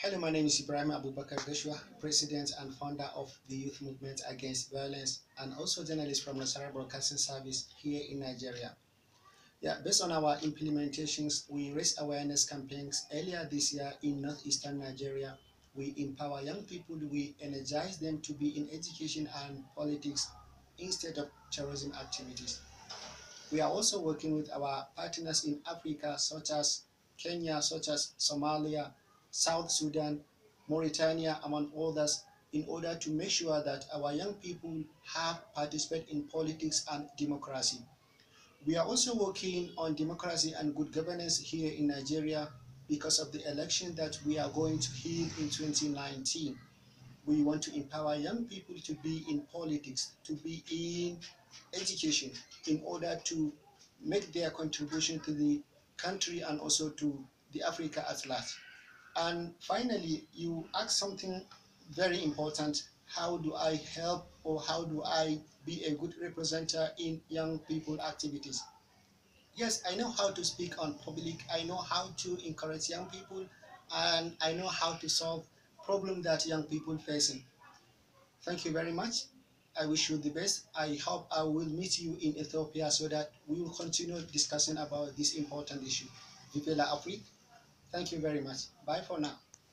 Hello, my name is Ibrahim Abubakar Joshua, President and founder of the Youth Movement Against Violence, and also journalist from Nasara Broadcasting Service here in Nigeria. Yeah, based on our implementations, we raised awareness campaigns earlier this year in northeastern Nigeria. We empower young people, we energize them to be in education and politics instead of terrorism activities. We are also working with our partners in Africa, such as Kenya, such as Somalia, South Sudan, Mauritania, among others, in order to make sure that our young people have participate in politics and democracy. We are also working on democracy and good governance here in Nigeria because of the election that we are going to hold in 2019. We want to empower young people to be in politics, to be in education, in order to make their contribution to the country and also to the Africa at large. And finally, you ask something very important. How do I help, or how do I be a good representative in young people activities? Yes, I know how to speak on public. I know how to encourage young people, and I know how to solve problems that young people facing. Thank you very much. I wish you the best. I hope I will meet you in Ethiopia so that we will continue discussing about this important issue. Vive la Afrique. Thank you very much. Bye for now.